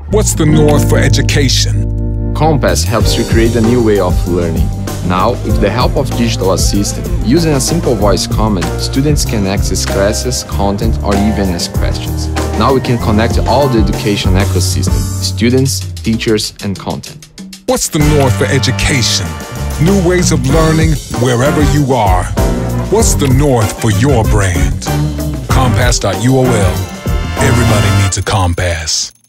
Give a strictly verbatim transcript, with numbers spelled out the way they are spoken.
What's the North for education? Compass helps you create a new way of learning. Now, with the help of digital assistant, using a simple voice command, students can access classes, content, or even ask questions. Now we can connect all the education ecosystem, students, teachers, and content. What's the North for education? New ways of learning wherever you are. What's the North for your brand? Compass dot U O L. Everybody needs a Compass.